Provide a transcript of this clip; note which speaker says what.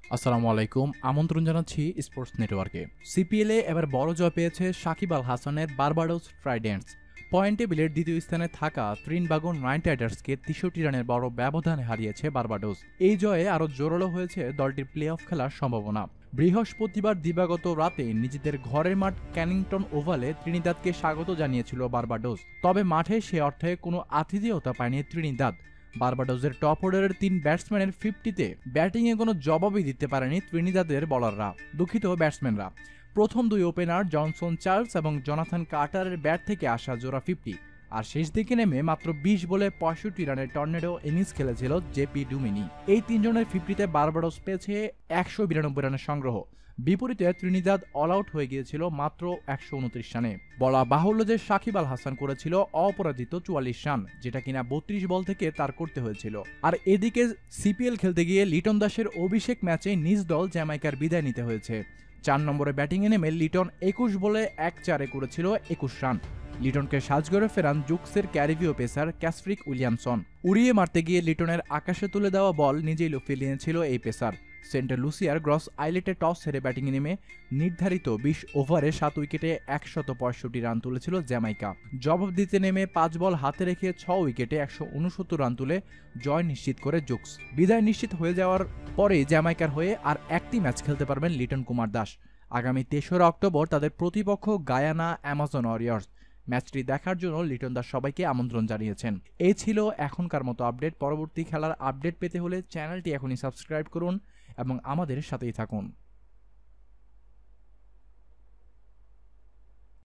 Speaker 1: আসসালামু আলাইকুম। আমন্ত্রণ জানাচ্ছি স্পোর্টস নেটওয়ার্কে। সিপিএলে এবার বড় জয় পেয়েছে সাকিব আল হাসানের বারবাডোস ট্রাইডেন্টস। পয়েন্ট টেবিলের দ্বিতীয় স্থানে থাকা ত্রিনবাগো নাইট রাইডার্সকে ৬৩ রানের বড় ব্যবধানে হারিয়েছে বারবাডোস। এই জয়ে আরও জোরালো হয়েছে দলটির প্লে অফ খেলার সম্ভাবনা। বৃহস্পতিবার দিবাগত রাতে নিজেদের ঘরের মাঠ ক্যানিংটন ওভালে ত্রিনিদাদকে স্বাগত জানিয়েছিল বারবাডোস। তবে মাঠে সে অর্থে কোনো আতিথেয়তা পায়নি ত্রিনিদাদ। বারবাডোসের টপ অর্ডারের ৩ ব্যাটসম্যানের 50-তে ব্যাটিংয়ে কোনো জবাবই দিতে পারেনি ত্রিনিদাদের বোলাররা, দুঃখিত ব্যাটসম্যানরা। প্রথম দুই ওপেনার জনসন চার্লস এবং জোনাথন কার্টারের ব্যাট থেকে আসা জোড়া 50, আর শেষ দিকে নেমে মাত্র ২০ বলে ৬৫ রানের টর্নেডো ইনিংস খেলেছিল জেপি ডুমিনি। এই তিনজনের 50-তে বারবাডোস পেয়েছে ১৯২ রানের সংগ্রহ। বিপরীতে ত্রিনিদাদ অল আউট হয়ে গিয়েছিল মাত্র ১২৯ রানে। বলা বাহুল্য যে সাকিব আল হাসান করেছিল অপরাজিত ৪৪ রান, যেটা কিনা ৩২ বল থেকে তার করতে হয়েছিল। আর এদিকে সিপিএল খেলতে গিয়ে লিটন দাসের অভিষেক ম্যাচে নিজ দল জ্যামাইকার বিদায় নিতে হয়েছে। ৪ নম্বরে ব্যাটিংয়ে নেমে লিটন ২১ বলে ১-৪ করেছিল ২১ রান। লিটনকে সাজঘরে ফেরান জুকসের ক্যারিবীয় পেসার ক্যাসফ্রিক উইলিয়ামসন। উড়িয়ে মারতে গিয়ে লিটনের আকাশে তুলে দেওয়া বল নিজেই লুফিয়ে নিয়েছিল এই পেসার। সেন্ট লুসিয়ার গ্রস আইলেটে টস হেরে ব্যাটিংয়ে নেমে নির্ধারিত ২০ ওভারে ৭ উইকেটে ১৬৫ রান তুলেছিল জ্যামাইকা। জবাব দিতে নেমে ৫ বল হাতে রেখে ৬ উইকেটে ১৬৯ রান তুলে জয় নিশ্চিত করে জুকস। বিদায় নিশ্চিত হয়ে যাওয়ার পরে জ্যামাইকার হয়ে আর একটি ম্যাচ খেলতে পারবেন লিটন কুমার দাস। আগামী ৩রা অক্টোবর তাদের প্রতিপক্ষ গায়ানা অ্যামাজন ওয়ারিয়র্স। ম্যাচটি দেখার জন্য লিটন দাস সবাইকে আমন্ত্রণ জানিয়েছেন। এই ছিল এখনকার মতো আপডেট। পরবর্তী খেলার আপডেট পেতে হলে চ্যানেলটি এখনই সাবস্ক্রাইব করুন এবং আমাদের সাথেই থাকুন।